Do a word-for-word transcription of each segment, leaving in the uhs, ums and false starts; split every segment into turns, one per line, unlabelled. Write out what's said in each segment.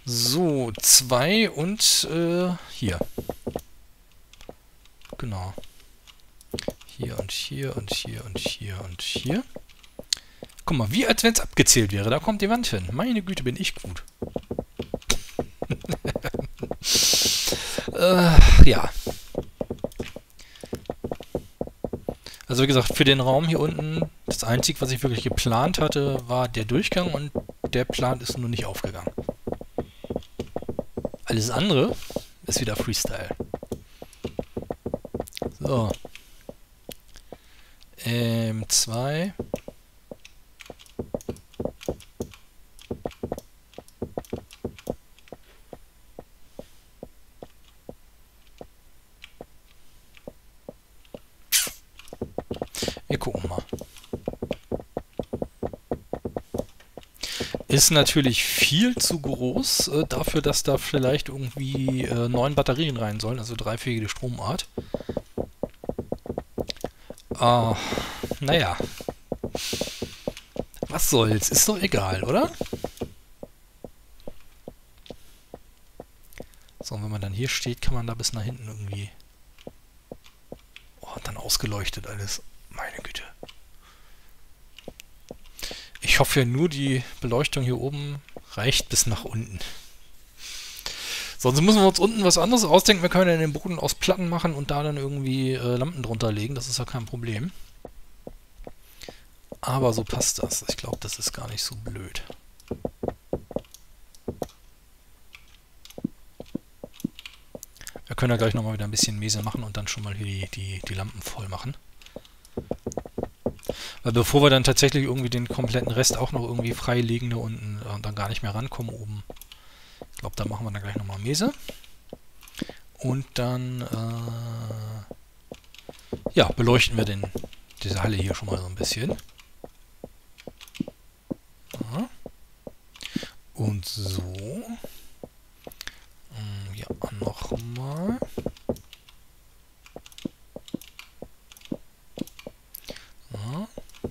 So, zwei und äh, hier. Genau. Hier und hier und hier und hier und hier. Guck mal, wie als wenn es abgezählt wäre. Da kommt die Wand hin. Meine Güte, bin ich gut. äh, ja. Also wie gesagt, für den Raum hier unten, das Einzige, was ich wirklich geplant hatte, war der Durchgang und der Plan ist nur nicht aufgegangen. Alles andere ist wieder Freestyle. So. Ähm, zwei. Wir gucken mal. Ist natürlich viel zu groß äh, dafür, dass da vielleicht irgendwie äh, neun Batterien rein sollen, also dreifähige Stromart. Äh, naja. Was soll's? Ist doch egal, oder? So, und wenn man dann hier steht, kann man da bis nach hinten irgendwie... Oh, dann ausgeleuchtet alles. Meine Güte. Ich hoffe ja nur, die Beleuchtung hier oben reicht bis nach unten. Sonst müssen wir uns unten was anderes ausdenken. Wir können ja den Boden aus Platten machen und da dann irgendwie äh, Lampen drunter legen. Das ist ja kein Problem. Aber so passt das. Ich glaube, das ist gar nicht so blöd. Wir können ja gleich nochmal wieder ein bisschen Mese machen und dann schon mal hier die, die, die Lampen voll machen. Weil bevor wir dann tatsächlich irgendwie den kompletten Rest auch noch irgendwie freilegen da unten und dann gar nicht mehr rankommen oben. Ich glaube, da machen wir dann gleich nochmal Mese. Und dann äh, ja, beleuchten wir den, diese Halle hier schon mal so ein bisschen. Ja. Und so. Ja, nochmal. Ja.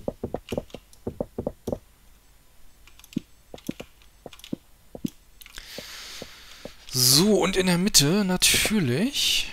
So, und in der Mitte natürlich...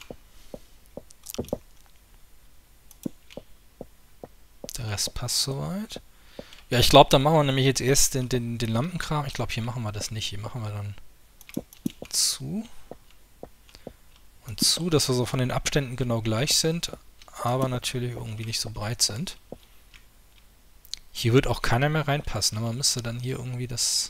Der Rest passt soweit. Ja, ich glaube, dann machen wir nämlich jetzt erst den, den, den Lampenkram. Ich glaube, hier machen wir das nicht. Hier machen wir dann zu. Und zu, dass wir so von den Abständen genau gleich sind, aber natürlich irgendwie nicht so breit sind. Hier wird auch keiner mehr reinpassen. Man müsste dann hier irgendwie das...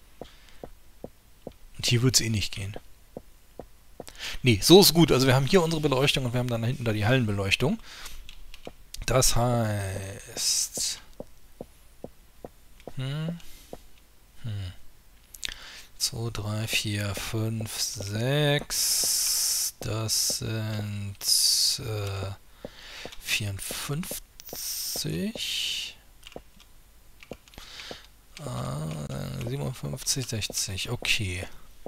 Und hier wird es eh nicht gehen. Nee, so ist gut. Also wir haben hier unsere Beleuchtung und wir haben dann hinten da die Hallenbeleuchtung. Das heißt... Hm. Hm. zwei, drei, vier, fünf, sechs. Das sind äh, vierundfünfzig. Äh, siebenundfünfzig, sechzig. Okay.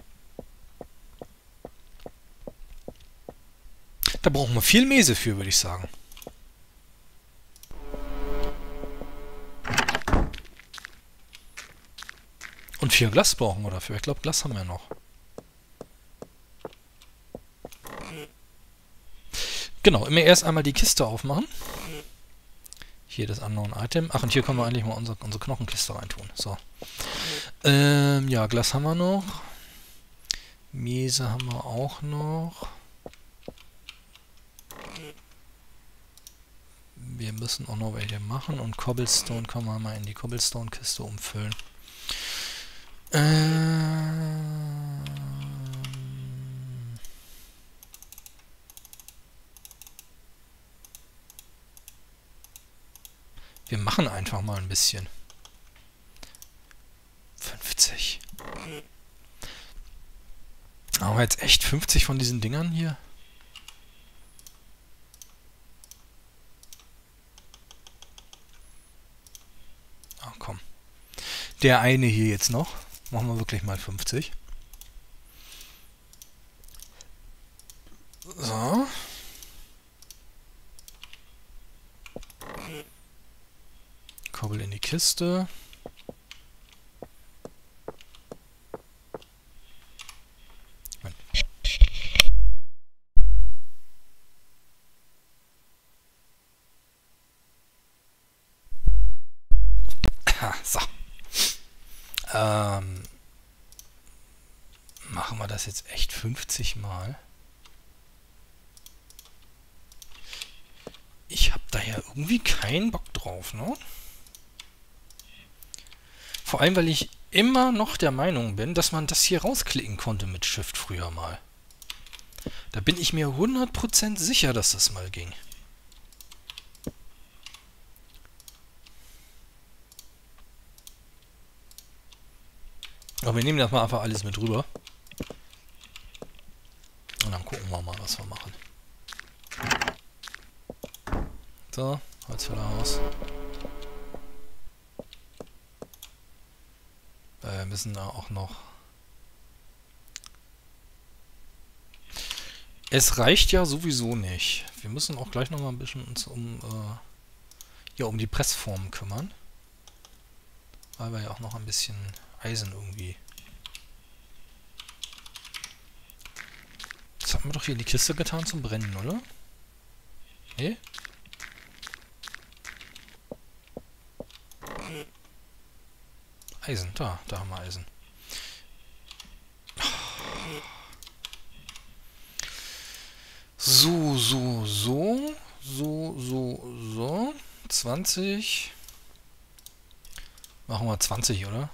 Da brauchen wir viel Mese für, würde ich sagen. Und viel Glas brauchen wir dafür. Ich glaube, Glas haben wir noch. Genau, immer erst einmal die Kiste aufmachen. Hier das Unknown Item. Ach, und hier können wir eigentlich mal unsere, unsere Knochenkiste reintun. So. Ähm, ja, Glas haben wir noch. Mese haben wir auch noch. Wir müssen auch noch welche machen. Und Cobblestone kann man mal in die Cobblestone-Kiste umfüllen. Ähm... Wir machen einfach mal ein bisschen. fünfzig. Haben wir jetzt echt fünfzig von diesen Dingern hier? Ach komm. Der eine hier jetzt noch. Machen wir wirklich mal fünfzig. So. Kobbel in die Kiste. Ha, so. Ähm, machen wir das jetzt echt fünfzig Mal? Ich habe da ja irgendwie keinen Bock drauf, ne? Vor allem, weil ich immer noch der Meinung bin, dass man das hier rausklicken konnte mit Shift früher mal. Da bin ich mir hundert Prozent sicher, dass das mal ging. Aber wir nehmen das mal einfach alles mit rüber. Und dann gucken wir mal, was wir machen. So, Holzfäller aus. Wir müssen da auch noch... Es reicht ja sowieso nicht. Wir müssen auch gleich noch mal ein bisschen uns um, äh, ja, um die Pressformen kümmern. Weil wir ja auch noch ein bisschen Eisen irgendwie... Das haben wir doch hier in die Kiste getan zum Brennen, oder? Nee? Eisen, da, da haben wir Eisen. So, so, so, so, so, so. zwanzig. Machen wir zwanzig, oder?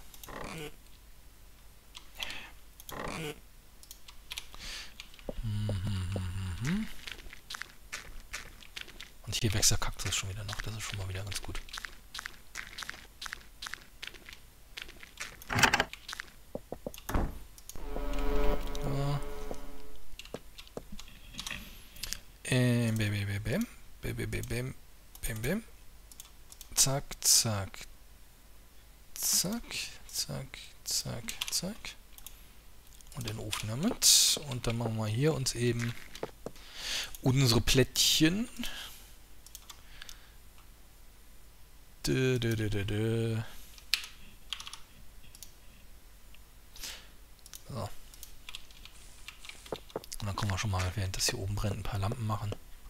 Und hier wächst der Kaktus schon wieder noch. Das ist schon mal wieder ganz gut. Ja. Ähm, bim, bim, bim, bim, bim, bim, bim, bim. Zack, zack. Zack, zack, zack, zack. Und den Ofen damit. Und dann machen wir hier uns eben unsere Plättchen. Dö, dö, dö, dö, dö. So. Und dann können wir schon mal, während das hier oben brennt, ein paar Lampen machen.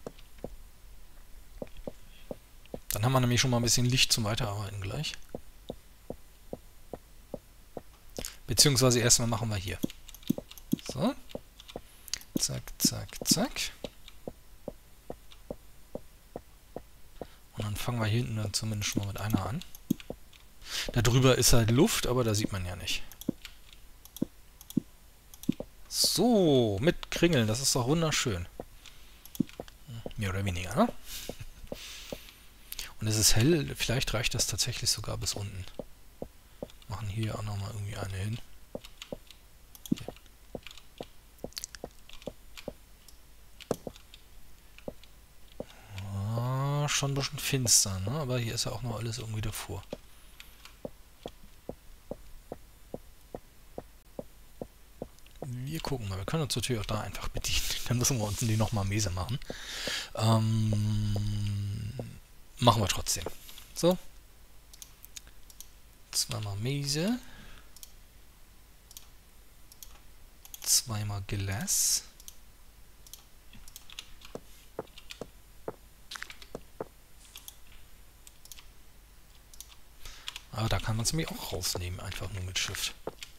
Dann haben wir nämlich schon mal ein bisschen Licht zum Weiterarbeiten gleich. Beziehungsweise erstmal machen wir hier. So. Zack, zack, zack. Und dann fangen wir hier hinten dann zumindest schon mal mit einer an. Da drüber ist halt Luft, aber da sieht man ja nicht. So, mit Kringeln, das ist doch wunderschön. Mehr oder weniger, ne? Und es ist hell, vielleicht reicht das tatsächlich sogar bis unten. Machen hier auch nochmal irgendwie eine hin. Ah, schon ein bisschen finster, ne? Aber hier ist ja auch noch alles irgendwie davor. Wir gucken mal, wir können uns natürlich auch da einfach bedienen. Dann müssen wir uns die nochmal Mese machen. Ähm, machen wir trotzdem. So. Zweimal Mese. Zweimal Glas. Aber da kann man es nämlich auch rausnehmen, einfach nur mit Shift.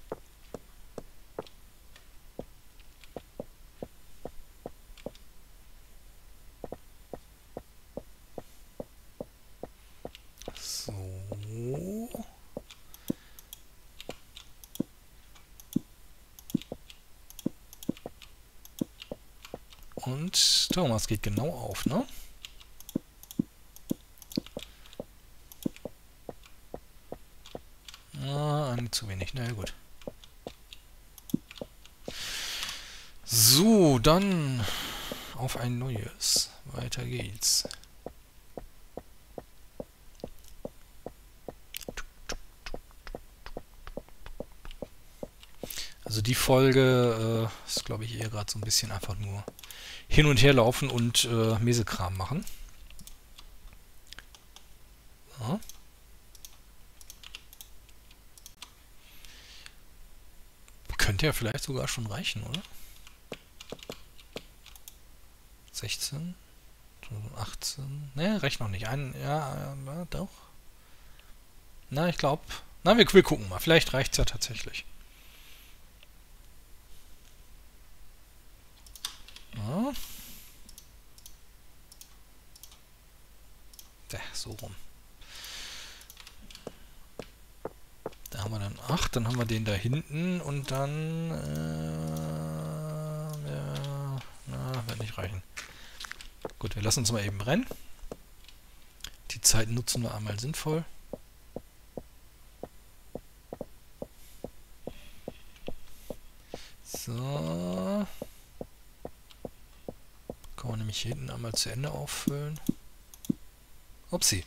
So. Und Thomas geht genau auf, ne? Ah, eine zu wenig, na ja, gut. So, dann auf ein neues. Weiter geht's. Also die Folge äh, ist, glaube ich, eher gerade so ein bisschen einfach nur hin und her laufen und äh, Mesekram machen. Ja. Könnte ja vielleicht sogar schon reichen, oder? sechzehn, achtzehn, ne, reicht noch nicht. Ein, ja, ja, doch. Na, ich glaube... Na, wir, wir gucken mal. Vielleicht reicht es ja tatsächlich. Ja. Ja, so rum. Da haben wir dann acht, dann haben wir den da hinten und dann... Äh, ja, na, wird nicht reichen. Gut, wir lassen uns mal eben brennen. Die Zeit nutzen wir einmal sinnvoll. So. Kann man nämlich hier hinten einmal zu Ende auffüllen. Upsi.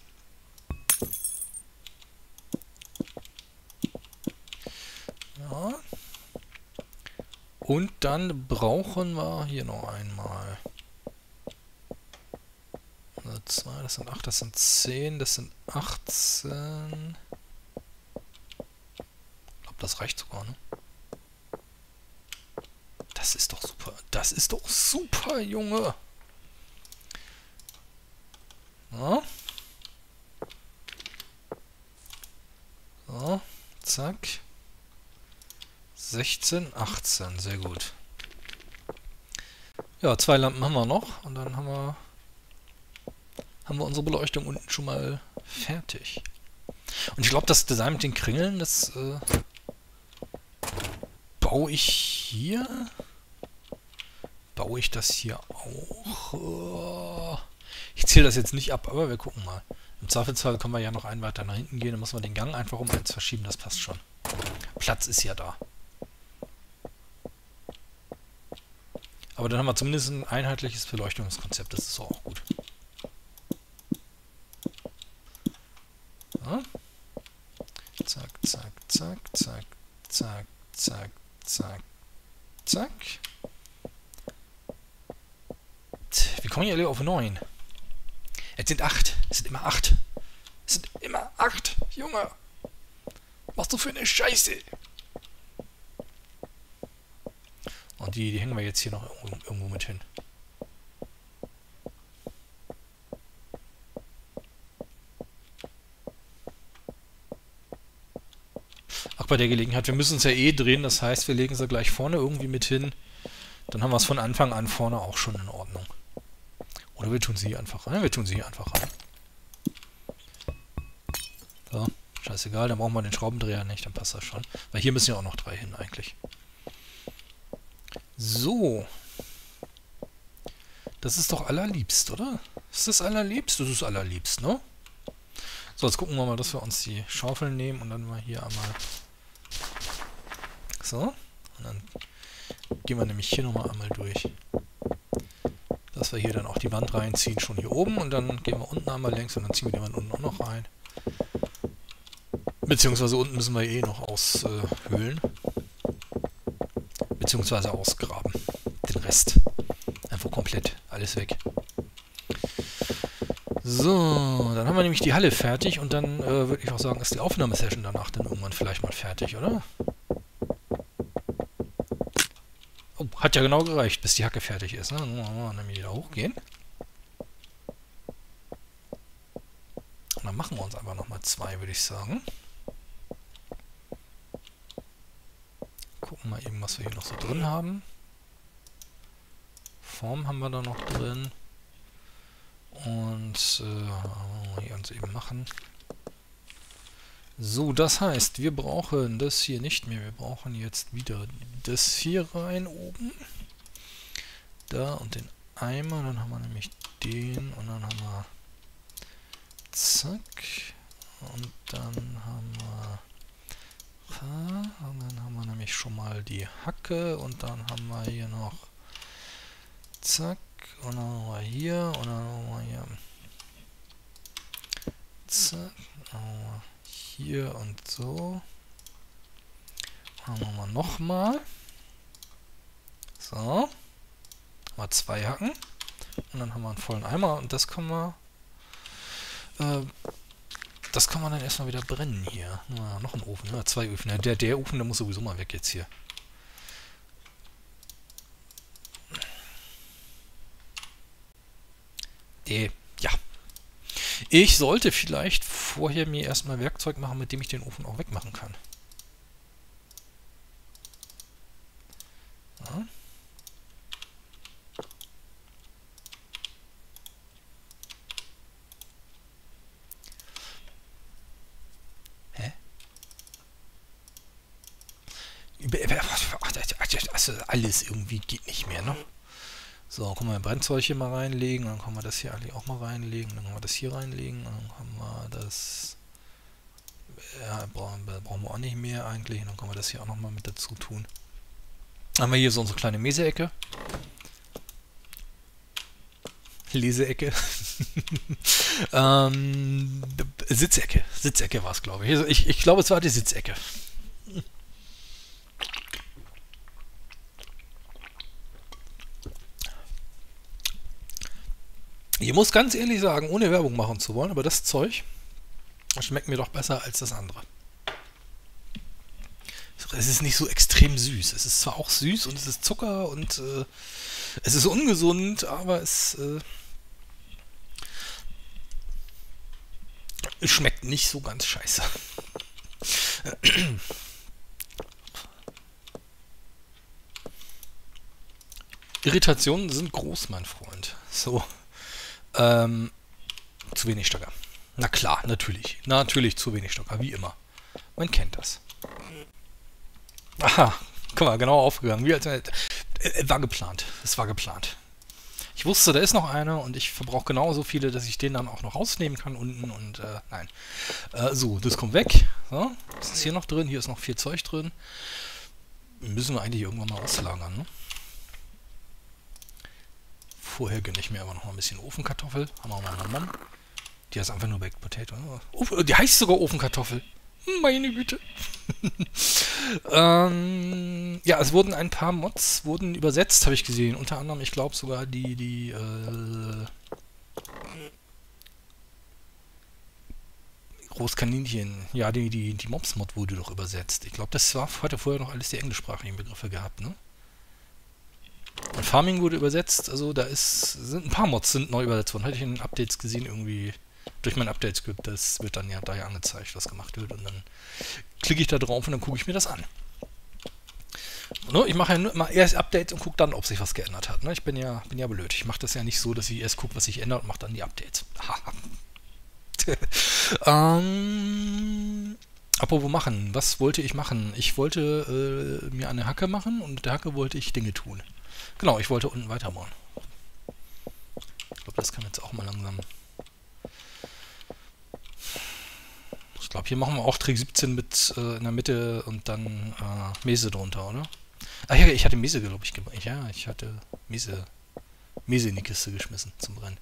Ja. Und dann brauchen wir hier noch einmal. Also zwei, das sind acht, das sind zehn, das sind achtzehn. Ich glaube, das reicht sogar, ne? Das ist doch super. Das ist doch super, Junge. Ja. So, zack. sechzehn, achtzehn, sehr gut. Ja, zwei Lampen haben wir noch und dann haben wir haben wir unsere Beleuchtung unten schon mal fertig. Und ich glaube, das Design mit den Kringeln, das äh, baue ich hier. Baue ich das hier auch? Oh. Ich zähle das jetzt nicht ab, aber wir gucken mal. Im Zweifelsfall können wir ja noch einen weiter nach hinten gehen, dann müssen wir den Gang einfach um eins verschieben, das passt schon. Platz ist ja da. Aber dann haben wir zumindest ein einheitliches Beleuchtungskonzept, das ist auch gut. Ja. Zack, zack, zack, zack, zack, zack, zack, zack. Wir kommen hier alle auf neun. Jetzt sind acht. Es sind immer acht. Es sind immer acht. Junge. Was machst du für eine Scheiße? Und die, die hängen wir jetzt hier noch irgendwo, irgendwo mit hin. Ach, bei der Gelegenheit, wir müssen es ja eh drehen, das heißt, wir legen sie gleich vorne irgendwie mit hin. Dann haben wir es von Anfang an vorne auch schon in Ordnung. Oder wir tun sie hier einfach rein. Wir tun sie hier einfach rein. So, scheißegal, dann brauchen wir den Schraubendreher nicht, dann passt das schon. Weil hier müssen ja auch noch drei hin eigentlich. So. Das ist doch allerliebst, oder? Ist das allerliebst? Das ist allerliebst, ne? So, jetzt gucken wir mal, dass wir uns die Schaufeln nehmen und dann mal hier einmal... So. Und dann gehen wir nämlich hier nochmal einmal durch. Dass wir hier dann auch die Wand reinziehen, schon hier oben. Und dann gehen wir unten einmal längs und dann ziehen wir die Wand unten auch noch rein. Beziehungsweise unten müssen wir eh noch aushöhlen. Beziehungsweise ausgraben. Den Rest. Einfach komplett. Alles weg. So, dann haben wir nämlich die Halle fertig und dann äh, würde ich auch sagen, ist die Aufnahmesession danach dann irgendwann vielleicht mal fertig, oder? Oh, hat ja genau gereicht, bis die Hacke fertig ist. Ne? Dann müssen wir nämlich wieder hochgehen. Und dann machen wir uns einfach nochmal zwei, würde ich sagen. Gucken mal eben, was wir hier noch so drin haben. Form haben wir da noch drin. Und äh, hier uns eben machen. So, das heißt, wir brauchen das hier nicht mehr. Wir brauchen jetzt wieder das hier rein oben. Da und den Eimer. Dann haben wir nämlich den und dann haben wir zack. Und dann haben wir und dann haben wir nämlich schon mal die Hacke und dann haben wir hier noch zack. Und dann haben wir hier und dann haben wir hier zack. Dann haben wir hier und so. Dann machen wir nochmal. So. Haben wir zwei Hacken. Und dann haben wir einen vollen Eimer und das können wir äh, das kann man dann erstmal wieder brennen hier. Na, noch ein Ofen, ja, zwei Öfen. Ja, der, der Ofen, der muss sowieso mal weg jetzt hier. Der, ja. Ich sollte vielleicht vorher mir erstmal Werkzeug machen, mit dem ich den Ofen auch wegmachen kann. Ja. Hä? Also alles irgendwie geht nicht mehr, ne? So, können wir ein Brennzeug hier mal reinlegen, dann können wir das hier eigentlich auch mal reinlegen, dann können wir das hier reinlegen, dann haben wir das, ja, brauchen, brauchen wir auch nicht mehr eigentlich, dann können wir das hier auch nochmal mit dazu tun. Dann haben wir hier so unsere kleine Meseecke. Leseecke. ähm, Sitzecke. Sitzecke war es, glaube ich. ich. Ich glaube, es war die Sitzecke. Ich muss ganz ehrlich sagen, ohne Werbung machen zu wollen, aber das Zeug schmeckt mir doch besser als das andere. Es ist nicht so extrem süß. Es ist zwar auch süß und es ist Zucker und äh, es ist ungesund, aber es, äh, es schmeckt nicht so ganz scheiße. Irritationen sind groß, mein Freund. So. Ähm, zu wenig Stocker. Na klar, natürlich. Natürlich zu wenig Stocker, wie immer. Man kennt das. Aha, guck mal, genau aufgegangen. Wie als, äh, war geplant. Es war geplant. Ich wusste, da ist noch einer und ich verbrauche genauso viele, dass ich den dann auch noch rausnehmen kann unten und äh, nein. Äh, so, das kommt weg. So, was ist hier noch drin? Hier ist noch viel Zeug drin. Müssen wir eigentlich irgendwann mal auslagern, ne? Vorher gönne ich mir aber noch mal ein bisschen Ofenkartoffel. Haben wir mal Mann. Die heißt einfach nur Baked Potato. Oh, die heißt sogar Ofenkartoffel. Meine Güte. ähm, ja, es wurden ein paar Mods wurden übersetzt, habe ich gesehen. Unter anderem, ich glaube sogar die, die, äh, Großkaninchen. Ja, die, die, die Mobs-Mod wurde doch übersetzt. Ich glaube, das war, hatte vorher noch alles die englischsprachigen Begriffe gehabt, ne? Und Farming wurde übersetzt, also da ist, sind ein paar Mods sind neu übersetzt worden. Hatte ich in den Updates gesehen, irgendwie durch mein Update-Script, das wird dann ja da ja angezeigt, was gemacht wird und dann klicke ich da drauf und dann gucke ich mir das an. Ne, ich mache ja nur immer erst Updates und gucke dann, ob sich was geändert hat. Ne, ich bin ja, bin ja blöd. Ich mache das ja nicht so, dass ich erst gucke, was sich ändert und mache dann die Updates. ähm, apropos machen, was wollte ich machen? Ich wollte äh, mir eine Hacke machen und mit der Hacke wollte ich Dinge tun. Genau, ich wollte unten weiterbauen. Ich glaube, das kann jetzt auch mal langsam. Ich glaube, hier machen wir auch Trick siebzehn mit äh, in der Mitte und dann äh, Mese drunter, oder? Ach ja, ich hatte Mese, glaube ich, gemacht. Ja, ich hatte Mese, Mese in die Kiste geschmissen zum Brennen.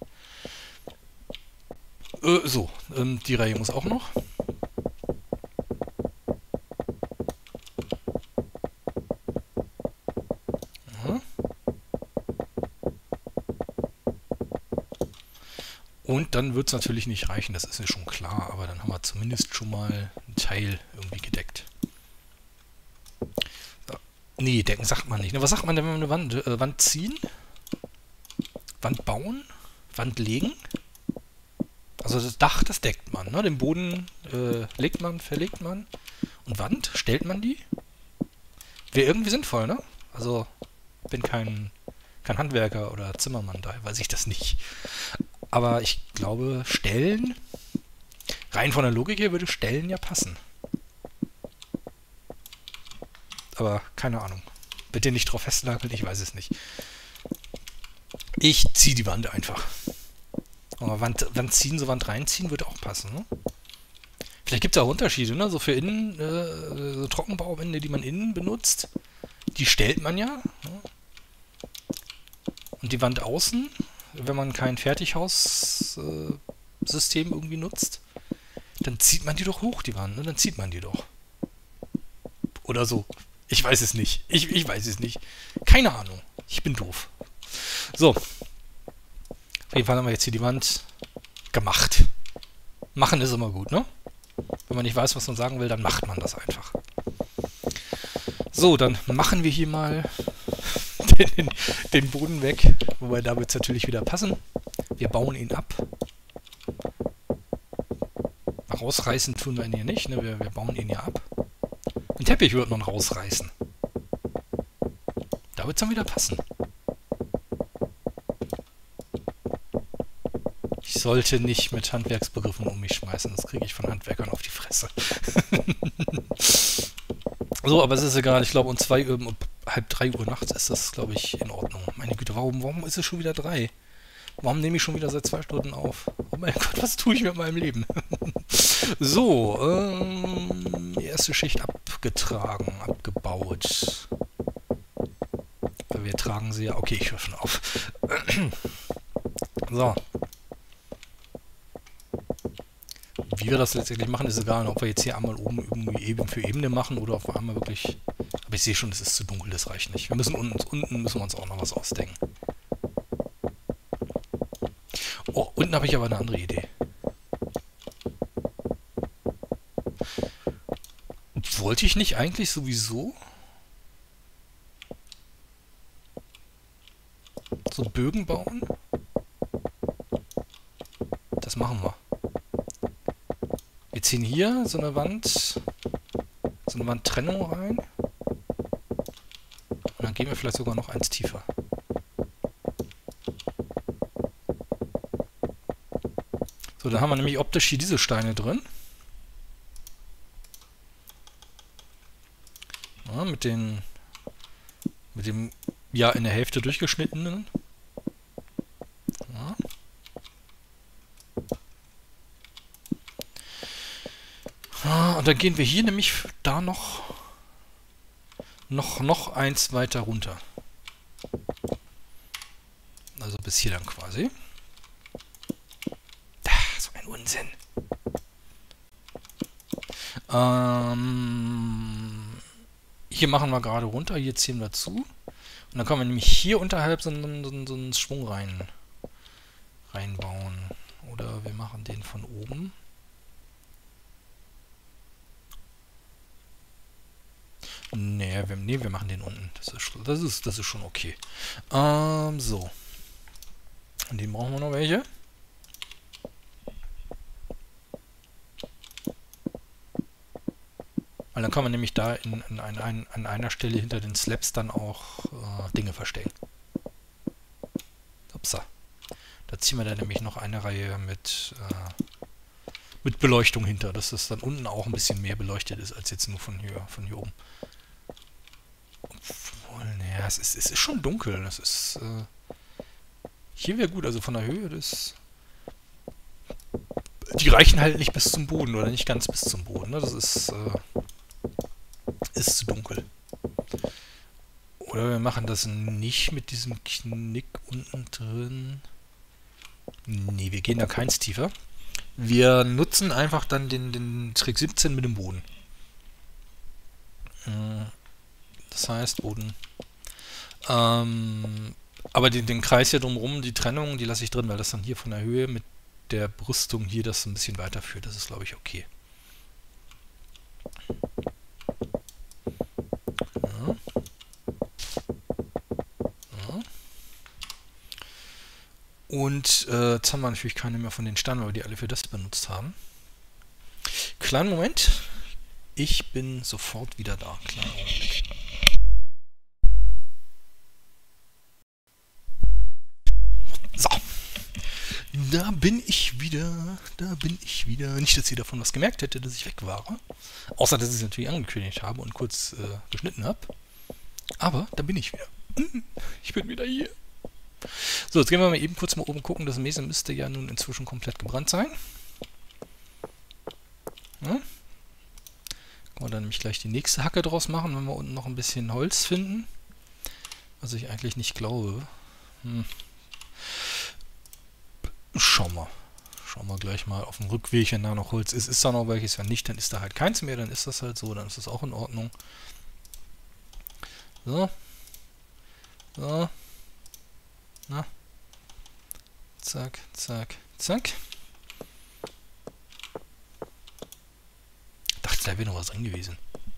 Äh, so, ähm, die Reihe muss auch noch. Und dann wird es natürlich nicht reichen, das ist ja schon klar, aber dann haben wir zumindest schon mal einen Teil irgendwie gedeckt. So. Nee, decken sagt man nicht. Was sagt man denn, wenn wir eine Wand, äh, Wand ziehen? Wand bauen? Wand legen? Also das Dach, das deckt man, ne? Den Boden äh, legt man, verlegt man. Und Wand, stellt man die? Wäre irgendwie sinnvoll, ne? Also, ich bin kein, kein Handwerker oder Zimmermann, daher weiß ich das nicht. Aber ich glaube, Stellen, rein von der Logik her würde Stellen ja passen. Aber keine Ahnung. Bitte nicht drauf festnageln, ich weiß es nicht. Ich ziehe die Wand einfach. Aber Wand, Wand ziehen, so Wand reinziehen, würde auch passen, ne? Vielleicht gibt es auch Unterschiede, ne? So für innen, äh, so Trockenbauwände, die man innen benutzt, die stellt man ja. Ne? Und die Wand außen, wenn man kein Fertighaussystem äh, irgendwie nutzt, dann zieht man die doch hoch, die Wand, ne? Dann zieht man die doch. Oder so. Ich weiß es nicht. Ich, ich weiß es nicht. Keine Ahnung. Ich bin doof. So. Auf jeden Fall haben wir jetzt hier die Wand gemacht. Machen ist immer gut, ne? Wenn man nicht weiß, was man sagen will, dann macht man das einfach. So, dann machen wir hier mal den, den Boden weg. Wobei, da wird es natürlich wieder passen. Wir bauen ihn ab. rausreißen tun wir ihn hier nicht, ne? Wir, wir bauen ihn ja ab. Den Teppich wird man rausreißen. Da wird es dann wieder passen. Ich sollte nicht mit Handwerksbegriffen um mich schmeißen, das kriege ich von Handwerkern auf die Fresse. So, aber es ist egal, ich glaube um zwei Uhr, um halb drei Uhr nachts ist das, glaube ich, in Ordnung. Meine Güte, warum, warum ist es schon wieder drei? Warum nehme ich schon wieder seit zwei Stunden auf? Oh mein Gott, was tue ich mit meinem Leben? So, ähm, die erste Schicht abgetragen, abgebaut. Wir tragen sie ja... Okay, ich höre schon auf. So. Wie wir das letztendlich machen, ist egal, ob wir jetzt hier einmal oben irgendwie Ebene für Ebene machen oder ob wir einmal wirklich... Aber ich sehe schon, es ist zu dunkel, das reicht nicht. Wir müssen unten, unten müssen wir uns auch noch was ausdenken. Oh, unten habe ich aber eine andere Idee. Wollte ich nicht eigentlich sowieso so Bögen bauen? Das machen wir. Wir ziehen hier so eine Wand, so eine Wandtrennung rein. Und dann gehen wir vielleicht sogar noch eins tiefer. So, dann haben wir nämlich optisch hier diese Steine drin. Ja, mit den, mit dem, ja, in der Hälfte durchgeschnittenen. Ja. Ah, und dann gehen wir hier nämlich da noch, noch, noch eins weiter runter. Also bis hier dann quasi. Ah, so ein Unsinn. Ähm, hier machen wir gerade runter, hier ziehen wir zu. Und dann können wir nämlich hier unterhalb so einen, so einen, so einen Schwung rein, reinbauen. Oder wir machen den von oben. Nee, wir, nee, wir machen den unten. Das ist, das ist, das ist schon okay. Ähm, so. Und den brauchen wir noch welche. Weil dann kann man nämlich da in, in ein, ein, an einer Stelle hinter den Slabs dann auch äh, Dinge verstecken. Upsa. Da ziehen wir dann nämlich noch eine Reihe mit, äh, mit Beleuchtung hinter, dass das dann unten auch ein bisschen mehr beleuchtet ist, als jetzt nur von hier, von hier oben. Obwohl, naja, es ist, es ist schon dunkel. Das ist, äh, hier wäre gut, also von der Höhe, das... Die reichen halt nicht bis zum Boden, oder nicht ganz bis zum Boden, ne? Das ist, äh, ist zu dunkel. Oder wir machen das nicht mit diesem Knick unten drin. Nee, wir gehen da keins tiefer. Wir nutzen einfach dann den, den Trick siebzehn mit dem Boden. Das heißt Boden. Ähm, aber den, den Kreis hier drumherum, die Trennung, die lasse ich drin, weil das dann hier von der Höhe mit der Brüstung hier das ein bisschen weiterführt. Das ist, glaube ich, okay. Ja. Ja. Und äh, jetzt haben wir natürlich keine mehr von den Steinen, weil wir die alle für das benutzt haben. Kleinen Moment. Ich bin sofort wieder da. Kleinen Augenblick. So. Da bin ich wieder. Da bin ich wieder. Nicht, dass ihr davon was gemerkt hätte, dass ich weg war. Außer, dass ich es natürlich angekündigt habe und kurz äh, geschnitten habe. Aber da bin ich wieder. Ich bin wieder hier. So, jetzt gehen wir mal eben kurz mal oben gucken. Das Mese müsste ja nun inzwischen komplett gebrannt sein. Ja. Können wir dann nämlich gleich die nächste Hacke draus machen, wenn wir unten noch ein bisschen Holz finden. Was ich eigentlich nicht glaube. Hm. Schauen wir. Schauen wir gleich mal auf dem Rückweg, wenn da noch Holz ist. Ist da noch welches? Wenn nicht, dann ist da halt keins mehr. Dann ist das halt so. Dann ist das auch in Ordnung. So. So. Na. Zack, zack, zack. Ich dachte, da wäre noch was drin gewesen.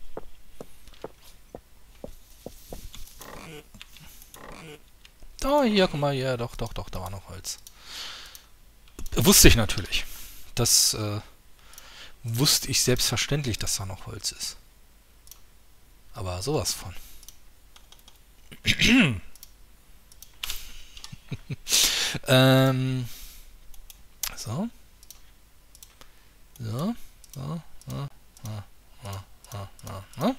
Da, hier, guck mal, ja, doch, doch, doch, da war noch Holz. Wusste ich natürlich. Das äh, wusste ich selbstverständlich, dass da noch Holz ist. Aber sowas von. ähm, so. So. So. So. So. So. So. So.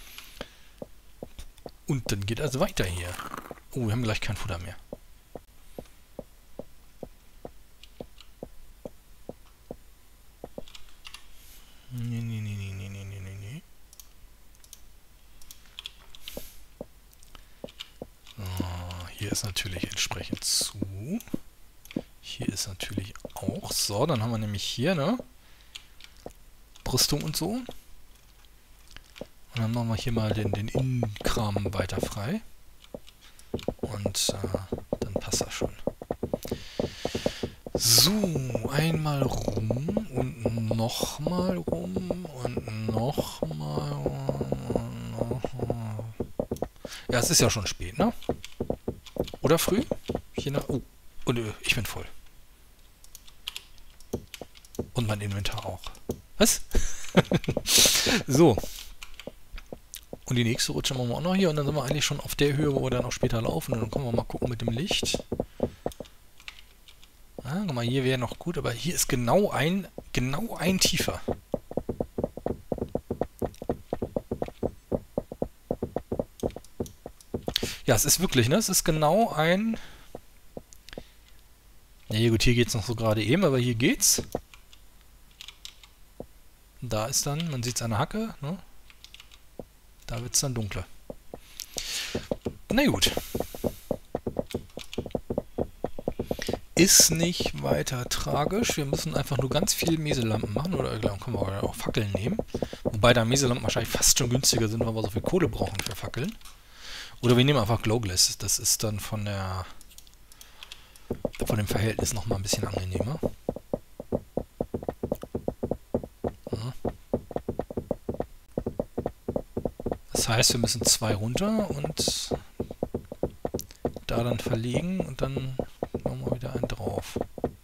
Und dann geht also weiter hier. Oh, wir haben gleich kein Futter mehr. Nee, nee, nee, nee, nee, nee, nee, nee. So, hier ist natürlich entsprechend zu. Hier ist natürlich auch. So, dann haben wir nämlich hier, ne? Brüstung und so. Und dann machen wir hier mal den, den Innenkram weiter frei. Und äh, dann passt das schon. So, einmal rum und nochmal rum und nochmal rum. Noch. Ja, es ist ja schon spät, ne? Oder früh? Hier nach, oh, und äh, ich bin voll. Und mein Inventar auch. Was? So. Und die nächste Rutsche machen wir auch noch hier. Und dann sind wir eigentlich schon auf der Höhe, wo wir dann auch später laufen. Und dann können wir mal gucken mit dem Licht. Ah, guck mal, hier wäre noch gut. Aber hier ist genau ein, genau ein tiefer. Ja, es ist wirklich, ne? Es ist genau ein... Ja, gut, hier geht es noch so gerade eben, aber hier geht's. Da ist dann, man sieht es an der Hacke, ne? Da wird es dann dunkler. Na gut. Ist nicht weiter tragisch. Wir müssen einfach nur ganz viel Meselampen machen. Oder dann können wir auch Fackeln nehmen. Wobei da Meselampen wahrscheinlich fast schon günstiger sind, weil wir so viel Kohle brauchen für Fackeln. Oder wir nehmen einfach Glowglass. Das ist dann von der von dem Verhältnis nochmal ein bisschen angenehmer. Ja. Das heißt, wir müssen zwei runter und da dann verlegen und dann machen wir wieder einen drauf.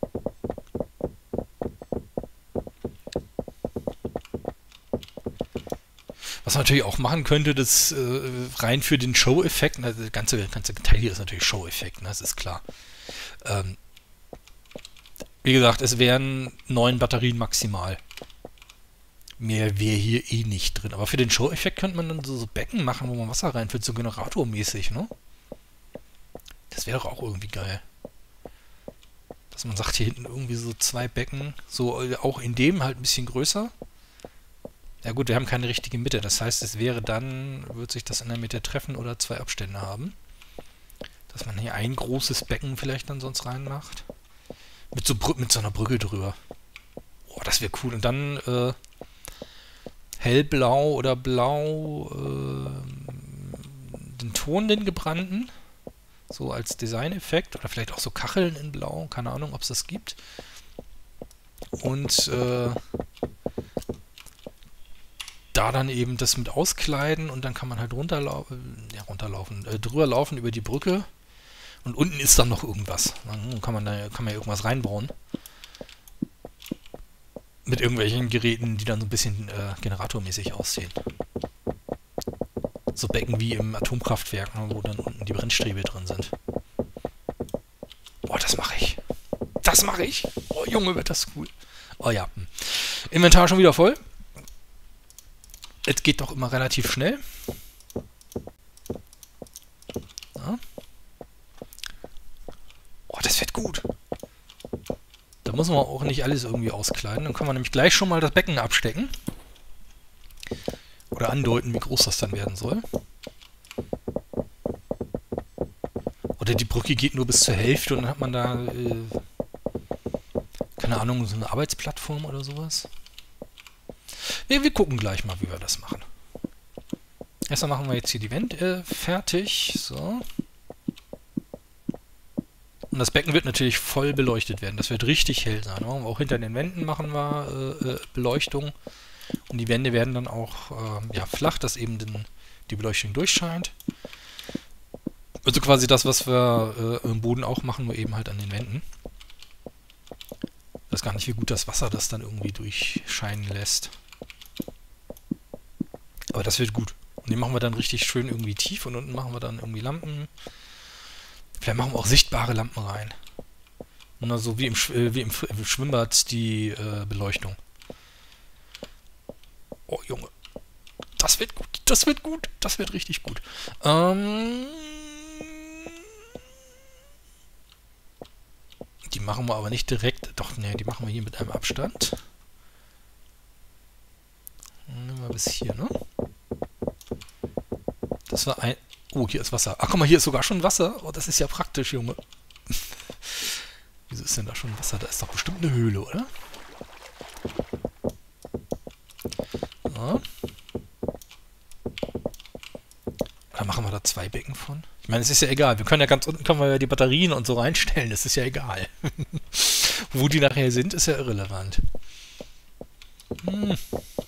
Was man natürlich auch machen könnte, das äh, rein für den Show-Effekt, also das ganze, ganze Teil hier ist natürlich Show-Effekt, ne, das ist klar. Ähm, wie gesagt, es wären neun Batterien maximal. Mehr wäre hier eh nicht drin. Aber für den Show-Effekt könnte man dann so, so Becken machen, wo man Wasser reinfüllt, so generatormäßig, ne? Das wäre doch auch irgendwie geil. Dass man sagt, hier hinten irgendwie so zwei Becken, so auch in dem halt ein bisschen größer. Ja gut, wir haben keine richtige Mitte. Das heißt, es wäre dann, wird sich das in der Mitte treffen oder zwei Abstände haben. Dass man hier ein großes Becken vielleicht dann sonst reinmacht. Mit so, mit so einer Brücke drüber. Oh, das wäre cool. Und dann äh, hellblau oder blau äh, den Ton, den gebrannten. So als Designeffekt. Oder vielleicht auch so Kacheln in blau. Keine Ahnung, ob es das gibt. Und äh, da dann eben das mit auskleiden und dann kann man halt runterlaufen, ja runterlaufen, äh, drüber laufen über die Brücke und unten ist dann noch irgendwas. Dann kann man da kann man ja irgendwas reinbauen. Mit irgendwelchen Geräten, die dann so ein bisschen äh, generatormäßig aussehen. So Becken wie im Atomkraftwerk, ne, wo dann unten die Brennstäbe drin sind. Boah, das mache ich. Das mache ich. Oh Junge, wird das cool. Oh ja. Inventar schon wieder voll. Es geht doch immer relativ schnell. Ja. Oh, das wird gut. Da muss man auch nicht alles irgendwie auskleiden. Dann können wir nämlich gleich schon mal das Becken abstecken. Oder andeuten, wie groß das dann werden soll. Oder die Brücke geht nur bis zur Hälfte und dann hat man da, äh, keine Ahnung, so eine Arbeitsplattform oder sowas. Wir, wir gucken gleich mal, wie wir das machen. Erstmal machen wir jetzt hier die Wände äh, fertig. So. Und das Becken wird natürlich voll beleuchtet werden. Das wird richtig hell sein. Ne? Auch hinter den Wänden machen wir äh, äh, Beleuchtung. Und die Wände werden dann auch äh, ja, flach, dass eben den, die Beleuchtung durchscheint. Also quasi das, was wir äh, im Boden auch machen, nur eben halt an den Wänden. weiß gar nicht, wie gut das Wasser das dann irgendwie durchscheinen lässt. Aber das wird gut. Und den machen wir dann richtig schön irgendwie tief und unten machen wir dann irgendwie Lampen. Vielleicht machen wir auch sichtbare Lampen rein. Und dann so wie im, Sch äh, wie im, im Schwimmbad die äh, Beleuchtung. Oh, Junge. Das wird gut. Das wird gut. Das wird richtig gut. Ähm... Die machen wir aber nicht direkt... Doch, ne, die machen wir hier mit einem Abstand. Nehmen wir bis hier, ne? Das war ein... Oh, hier ist Wasser. Ach, guck mal, hier ist sogar schon Wasser. Oh, das ist ja praktisch, Junge. Wieso ist denn da schon Wasser? Da ist doch bestimmt eine Höhle, oder? So. Oder machen wir da zwei Becken von? Ich meine, es ist ja egal. Wir können ja ganz unten können wir ja die Batterien und so reinstellen. Das ist ja egal. Wo die nachher sind, ist ja irrelevant. Hm.